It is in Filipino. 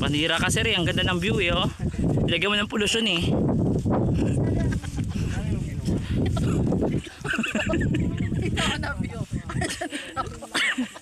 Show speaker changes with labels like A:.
A: Panira ka sir, ang ganda ng view eh oh. Ilagyan mo ng polusyon eh.
B: Ito na view.